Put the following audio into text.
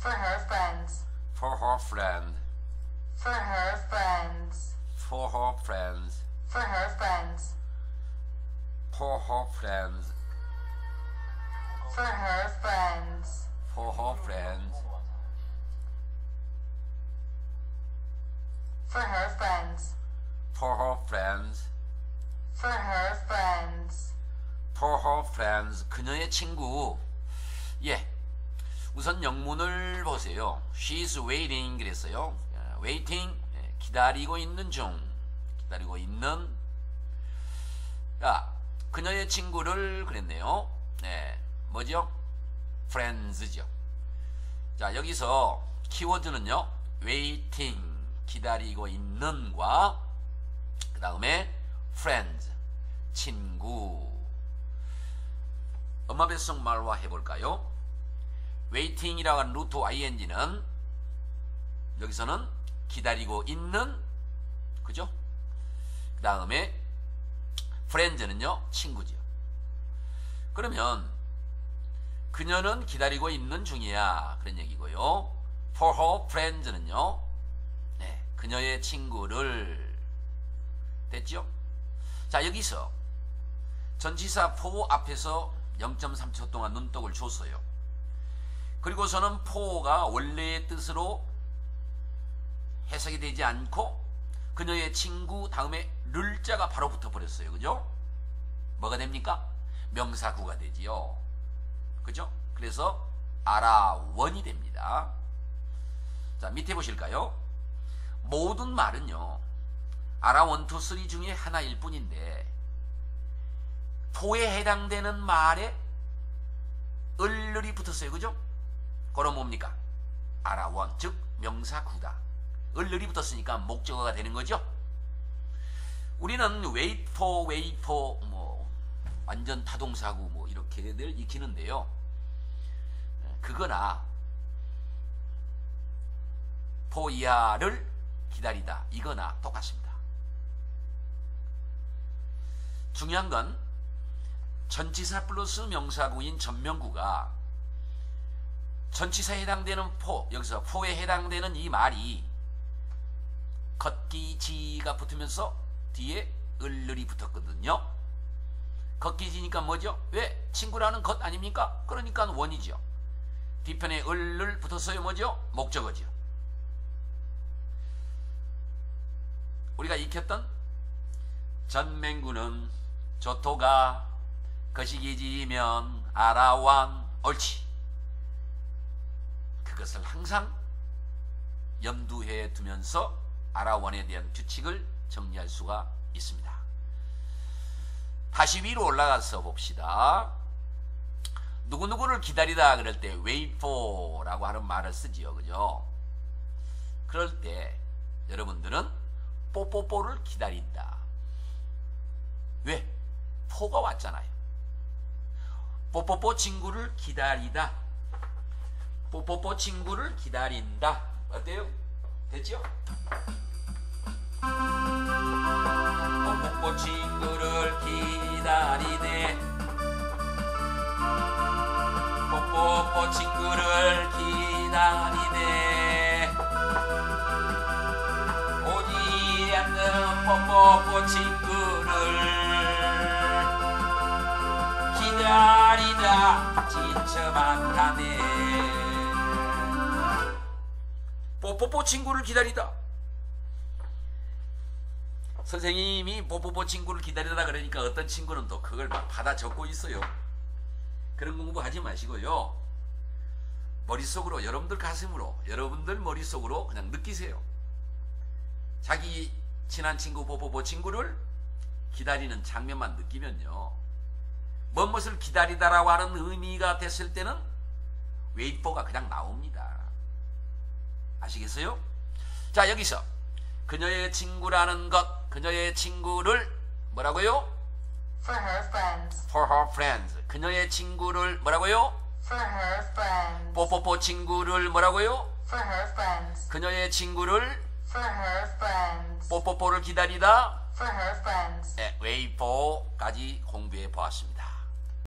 For her friends. For her friend. For her friends. For her friends. For her friends. For her friends. For her friends. For her friends. For her friends. For her friends. For her friends. For her friends. 그녀의 친구. 예. 우선 영문을 보세요. She's waiting 그랬어요. waiting. 기다리고 있는 중. 기다리고 있는. 야, 그녀의 친구를 그랬네요. 네. 뭐죠? friends죠. 자, 여기서 키워드는요. waiting. 기다리고 있는과 그 다음에 friends. 친구. 엄마 뱃속 말과 해볼까요? waiting이라고 하는 루트 ing는 여기서는 기다리고 있는, 그죠? 그 다음에 friends는요, 친구죠. 그러면 그녀는 기다리고 있는 중이야, 그런 얘기고요. for her friends는요, 네, 그녀의 친구를. 됐죠? 자, 여기서 전치사 for 앞에서 0.3초 동안 눈독을 줬어요. 그리고서는 for가 원래의 뜻으로 해석이 되지 않고 그녀의 친구 다음에 를자가 바로 붙어버렸어요. 그죠? 뭐가 됩니까? 명사구가 되지요. 그죠? 그래서 알아원이 됩니다. 자, 밑에 보실까요? 모든 말은요, 알아원, 투, 쓰리 중에 하나일 뿐인데 for에 해당되는 말에 을을이 붙었어요. 그죠? 그럼 뭡니까? 알아원, 즉 명사구다. 을을이 붙었으니까 목적어가 되는 거죠. 우리는 wait for 뭐 완전 타동사구 뭐 이렇게들 익히는데요. 그거나 for야를 기다리다 이거나 똑같습니다. 중요한 건 전치사 플러스 명사구인 전명구가 전치사에 해당되는 for, 여기서 for에 해당되는 이 말이 걷기지가 붙으면서 뒤에 을을이 붙었거든요. 걷기지니까 뭐죠? 왜? 친구라는 것 아닙니까? 그러니까 원이죠. 뒤편에 을을 붙었어요. 뭐죠? 목적어죠. 우리가 익혔던 전맹구는 조토가 거시기지면 아라왕 옳지. 그것을 항상 염두해 두면서 아라원에 대한 규칙을 정리할 수가 있습니다. 다시 위로 올라가서 봅시다. 누구누구를 기다리다 그럴 때 wait for 라고 하는 말을 쓰지요. 그죠? 그럴 때 여러분들은 뽀뽀뽀를 기다린다. 왜? 포가 왔잖아요. 뽀뽀뽀 친구를 기다리다. 뽀뽀뽀 친구를 기다린다. 어때요? 됐죠? 뽀뽀뽀 친구를 기다리네. 뽀뽀뽀 친구를 기다리네. 오지 않는 뽀뽀뽀 친구를 기다리다 지쳐만 가네. 뽀뽀뽀 친구를 기다리다. 선생님이 뽀뽀뽀 친구를 기다리다 그러니까 어떤 친구는 또 그걸 막 받아 적고 있어요. 그런 공부하지 마시고요. 머릿속으로, 여러분들 가슴으로, 여러분들 머릿속으로 그냥 느끼세요. 자기 친한 친구 뽀뽀뽀 친구를 기다리는 장면만 느끼면요, 무엇을 기다리다라고 하는 의미가 됐을 때는 wait for가 그냥 나옵니다. 아시겠어요? 자, 여기서 그녀의 친구라는 것, 그녀의 친구를 뭐라고요? For her friends. For her friends. 그녀의 친구를 뭐라고요? For her friends. 뽀뽀뽀 친구를 뭐라고요? For her friends. 그녀의 친구를 For her friends. 뽀뽀뽀를 기다리다. For her friends. wait for까지 공부해 보았습니다.